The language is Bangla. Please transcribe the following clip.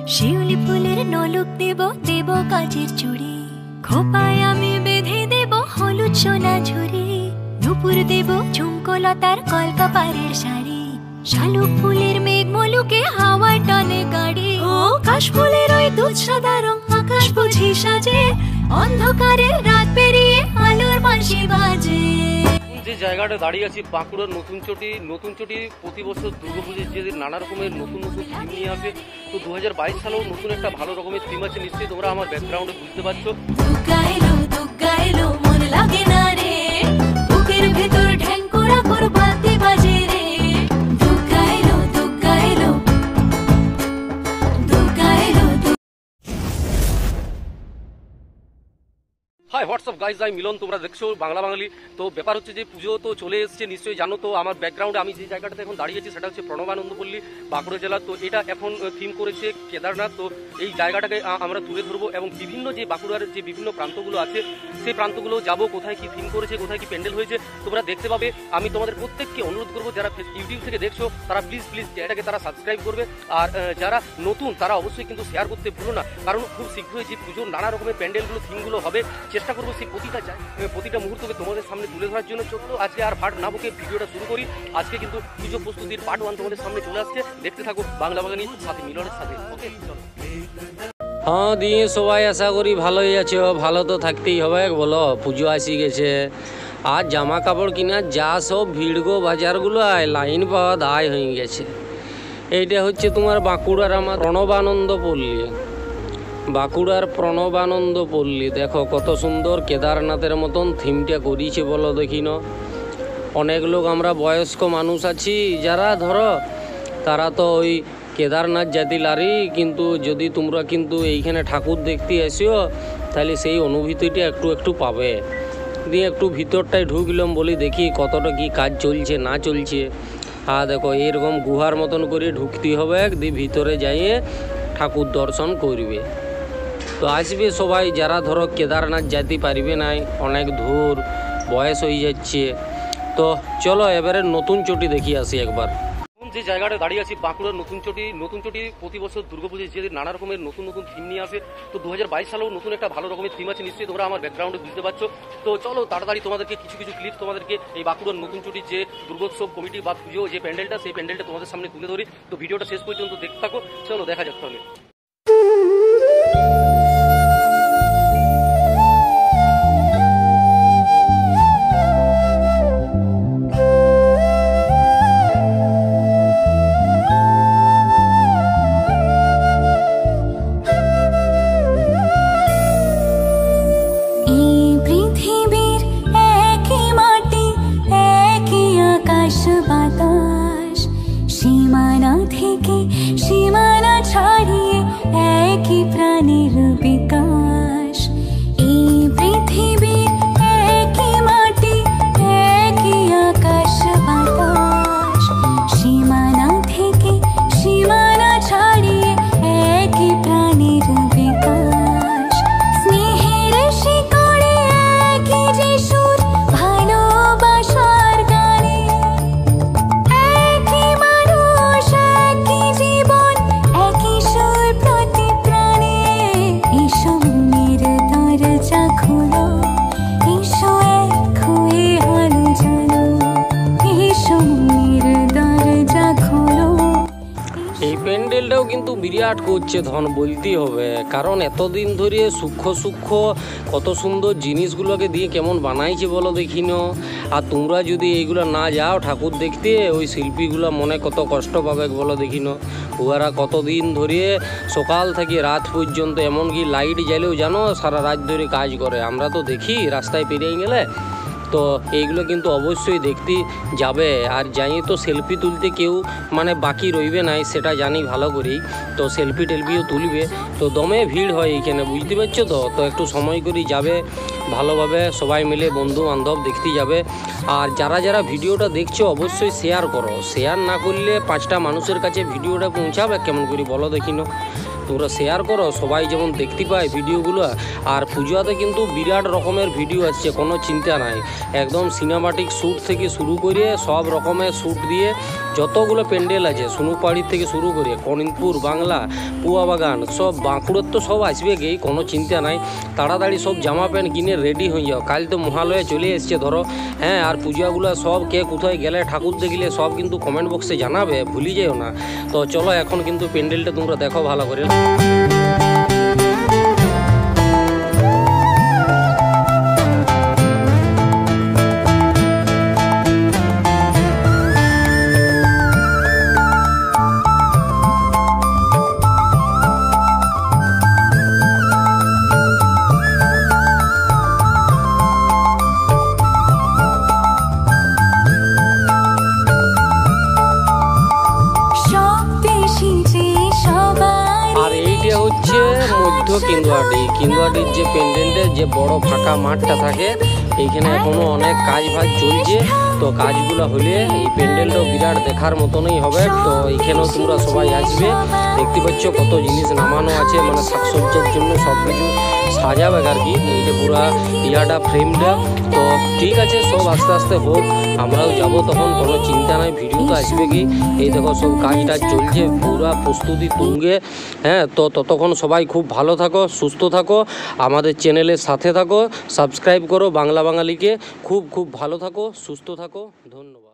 শিউলি ফুলের নলক দেব দেব কাচের চুড়ি, খোপায় আমি বেঁধে দেব হলুদ সোনা ঝুড়ি, নুপুর দেব ঝুমকোলতার কলকাপাড়ের শাড়ি, শালুক ফুলের মেঘ মলুকে হাওয়ায় টানে গাড়ি, ও কাশফুলের ওই দুধ সাদা রং আকাশ বুঝি সাজে, অন্ধকারে রাত পেরিয়ে আলোর বাঁশি বাজে। যে জায়গাটা দাঁড়িয়ে আছি বাঁকুড়ার নতুন চটি প্রতি বছর দুর্গাপুজোর যে নানা রকমের নতুন নতুন থিম নিয়ে আসে। তো 2022 সালেও নতুন একটা ভালো রকমের থিম আছে, নিশ্চয়ই তোমরা আমার ব্যাকগ্রাউন্ডে বুঝতে পারছো। দুগ্গা এলো মন লাগে না রে, বুকের ভেতর ঢ্যাঙ্করা করবাতে বাজে রে, দুগ্গা এলো দুগ্গা এলো দুগ্গা এলো। হাই হোয়াটসঅ্যাপ গাইজ, আমি মিলন, তোমরা দেখছো বাংলা বাঙালি। তো ব্যাপার হচ্ছে যে পুজো তো চলে এসেছে, নিশ্চয়ই জানো। তো আমার ব্যাকগ্রাউন্ডে আমি যে জায়গাটাতে এখন দাঁড়িয়েছি সেটা হচ্ছে প্রণবানন্দপল্লী, বাঁকুড়া জেলা। তো এটা এখন থিম করেছে কেদারনাথ। তো এই জায়গাটাকে আমরা তুলে ধরবো এবং বিভিন্ন যে বাঁকুড়ার যে বিভিন্ন প্রান্তগুলো আছে সেই প্রান্তগুলো যাবো, কোথায় কি থিম করেছে, কোথায় কি প্যান্ডেল হয়েছে তোমরা দেখতে পাবে। আমি তোমাদের প্রত্যেককে অনুরোধ করবো, যারা ইউটিউব থেকে দেখছো তারা প্লিজ এটাকে তারা সাবস্ক্রাইব করবে, আর যারা নতুন তারা অবশ্যই কিন্তু শেয়ার করতে ভুলো না, কারণ খুব শীঘ্রই যে পুজোর নানা রকমের প্যান্ডেলগুলো থিমগুলো হবে, চেষ্টা করবো সেই প্রতিটা মুহূর্তকে তোমাদের সামনে তুলে ধরার জন্য। চলো আজকে আর ভাট না বকে ভিডিওটা শুরু করি। আজকে কিন্তু পুজো প্রস্তুতির পার্ট 1 তোমাদের সামনে চলে আসছে, দেখতে থাকো বাংলা বাঙালি সাথে মিলনের সাথে। ওকে চলো। হ্যাঁ দিয়ে সবাই আশা করি ভালোই আছো, ভালো তো থাকতেই হবে। বলো পুজো আসি গেছে, আর জামা কাপড় কিনা যা সব ভিড়গো বাজারগুলো লাইন পাওয়া দায় হয়ে গেছে। এইটা হচ্ছে তোমার বাঁকুড়ার আমার বাঁকুড়ার প্রণবানন্দপল্লী। দেখো কত সুন্দর কেদারনাথের মতন থিমটা করিয়েছে, বলো দেখিনো। অনেক লোক আমরা বয়স্ক মানুষ আছি যারা ধরো তারা তো ওই কেদারনাথ জাতি লারি, কিন্তু যদি তোমরা কিন্তু এইখানে ঠাকুর দেখতে এসিও তাহলে সেই অনুভূতিটা একটু পাবে। দিয়ে একটু ভিতরটায় ঢুকলাম, বলি দেখি কতটা কি কাজ চলছে না চলছে। আর দেখো এরকম গুহার মতন করে ঢুকতে হবে, দিয়ে ভিতরে যাইয়ে ঠাকুর দর্শন করবে। তো আসবে সবাই যারা ধরো কেদারনাথ যেতে পারবে নাই, অনেক দূর বয়স হয়ে যাচ্ছে। তো চলো এবারে নতুন চটি দেখি আসি একবার। যে জায়গাটা দাঁড়িয়ে আছি বাঁকুড়ার নতুন চটি প্রতি বছর দুর্গাপুজোর যে নানা রকমের নতুন নতুন থিম নিয়ে আসে। তো 2022 সালেও নতুন একটা ভালো রকমের থিম আছে, নিশ্চয়ই তোমরা আমার ব্যাকগ্রাউন্ডে বুঝতে পারছো। তো চলো তাড়াতাড়ি তোমাদেরকে কিছু ক্লিপ তোমাদেরকে এই বাঁকুড়ার নতুন চটির যে দুর্গোৎসব কমিটি বা পুজো যে প্যান্ডেলটা, সেই প্যান্ডেলটা তোমাদের সামনে তুলে ধরি। তো ভিডিওটা শেষ পর্যন্ত দেখতে থাকো, চলো দেখা যাক তাহলে। সীমানা থেকে সীমানা ছাড়িয়ে একই প্রাণের বিকাশ, এই পৃথিবীর একই মাটি একই আকাশ বাতাস, সীমানা থেকে সীমানা ছাড়িয়ে একই প্রাণের বিকাশ, স্নেহের শিকড়ে একই যে সুর ভালোবাসার গানে, একই মানুষ একই জীবন একই সুর প্রতি প্রাণে। এসো মনের দরজা খোলো, এসো এক হয়ে আলো জ্বালো, এসো মনের দরজা খোলো। এই প্যান্ডেলটাও কিন্তু বিরাট করছে ধন বলতেই হবে, কারণ এতদিন ধরে সূক্ষ্ম কত সুন্দর জিনিসগুলোকে দিয়ে কেমন বানাইছে বলো দেখিনো। আর তোমরা যদি এইগুলো না যাও ঠাকুর দেখতে, ওই শিল্পীগুলো মনে কত কষ্ট পাবে বলো দেখিনো। ওরা কতদিন ধরে সকাল থেকে রাত পর্যন্ত, এমনকি লাইট জ্বালেও জানো সারা রাত ধরে কাজ করে। আমরা তো দেখি রাস্তায় পেরিয়ে গেলে। তো এইগুলো কিন্তু অবশ্যই দেখতে যাবে, আর যাই তো সেলফি তুলতে কেউ মানে বাকি রইবে নাই, সেটা জানি ভালো করেই। তো সেলফিও তুলবে। তো দমে ভিড় হয় এইখানে, বুঝতে পারছো। তো একটু সময় করেই যাবে, ভালোভাবে সবাই মিলে বন্ধু বান্ধব দেখতে যাবে। আর যারা ভিডিওটা দেখছো অবশ্যই শেয়ার করো, শেয়ার না করলে 5টা মানুষের কাছে ভিডিওটা পৌঁছাবে কেমন করে বলো দেখিনো। তোমরা শেয়ার করো, সবাই যেমন দেখতে পায় ভিডিওগুলো। আর পূজাতে কিন্তু বিরাট রকমের ভিডিও আসছে, কোনো চিন্তা নাই। একদম সিনেমাটিক শ্যুট থেকে শুরু করে সব রকমের শ্যুট দিয়ে যতগুলো প্যান্ডেল আছে, সোনুপাড়ির থেকে শুরু করে কনিনপুর, বাংলা, পুয়াবাগান, সব বাঁকুড়ের তো সব আসবে গেই, কোনো চিন্তা নাই। তাড়াতাড়ি সব জামা প্যান্ট কিনে রেডি হয়ে যাও, কাল তো মহালয়া চলে এসছে ধরো। হ্যাঁ, আর পূজাগুলো সব কে কোথায় গেলে, ঠাকুর দেখলে সব কিন্তু কমেন্ট বক্সে জানাবে, ভুলে যেও না। তো চলো এখন কিন্তু প্যান্ডেলটা তোমরা দেখো ভালো করে। আর এইটা হচ্ছে মধ্য কিন্দুয়াটির যে প্যান্ডেলের যে বড় ফাঁকা মাঠটা থাকে, এইখানে এখনো অনেক কাজ চলছে। তো কাজগুলো হলে এই প্যান্ডেলটাও বিরাট দেখার মতনই হবে। তো এইখানেও তোমরা সবাই আসবে, দেখতে পাচ্ছ কত জিনিস নামানো আছে, মানে সাজসজ্জার জন্য সব কিছু সাজাবে আর কি। এই যে পুরা ইয়াটা ফ্রেমটা, তো ঠিক আছে, সব আস্তে আস্তে হোক, আমরাও যাব তখন, কোনো চিন্তা নাই। ভিডিও তো আসবে কি, এই দেখো সব কাজটা চলছে, পুরা প্রস্তুতি তুঙ্গে। হ্যাঁ, তো ততক্ষণ সবাই খুব ভালো থাকো, সুস্থ থাকো, আমাদের চ্যানেলের সাথে থাকো, সাবস্ক্রাইব করো বাংলা বাঙালিকে। খুব খুব ভালো থাকো, সুস্থ থাকো, ধন্যবাদ।